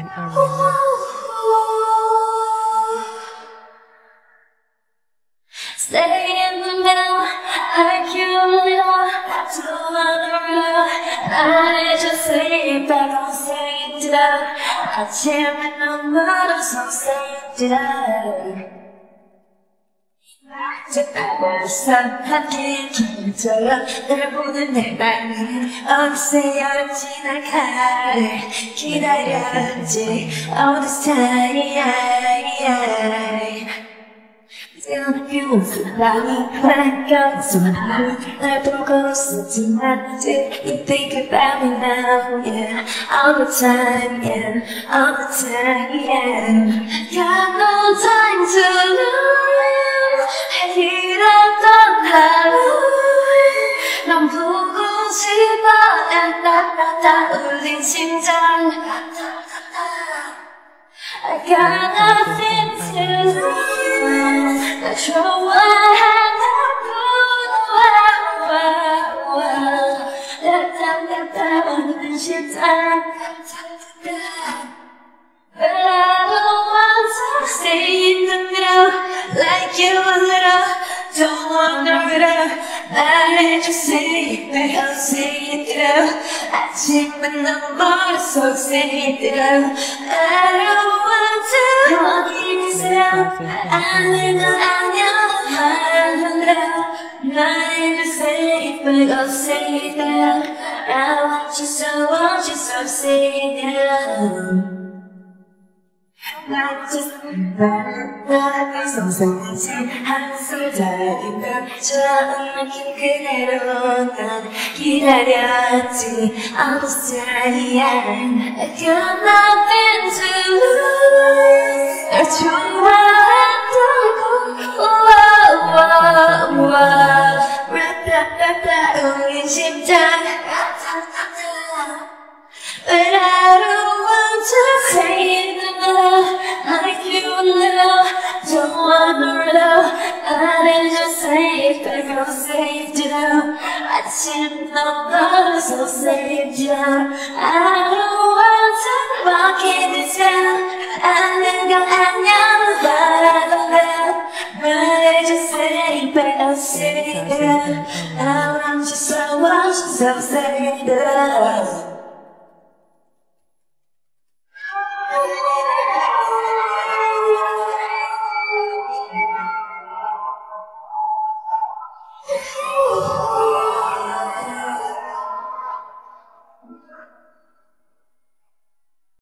Armenia. Stay in the middle, like you little. Don't wanna run. I just lay back on say it up. 아침에 넌 멀어서 say it up. 함께 길처럼 널 보는 내 맘은 어느새 여름 지나가를 기다렸지 all this time. beautiful 바뀌었지만 날 보고 있었지만 You think about me now, yeah all the time, yeah all the time, yeah Got no time to lose 이랬던 하루 넌 보고 싶어 따따따 울린 심장 I got nothing to lose 나 좋아하는 따따따따 울린 심장 But I don't want to stay in the middle like you a little Don't wanna riddle 말해줘 say it 내가 say it through 아침은 너무 멀어서 say it through I don't want to 거기 있어 아는 건 아니야 말은 들어 말해줘 say it 내가 say it through I want you so say it through 나 just 나를 상상하지 한숨 달리며 처음 느낀 그대로 난 기다렸지 all this time I got nothing to lose 널 좋아한다고 라따따따 울린 심장 But I don't want to say it like you a little Don't wanna riddle 말해줘 say it back on say it down 아침 넌 멀어서 say it down I don't want to walk in this town 아는 건 아냐 말하던 날 말해줘 say it back on say it down I want you so say it down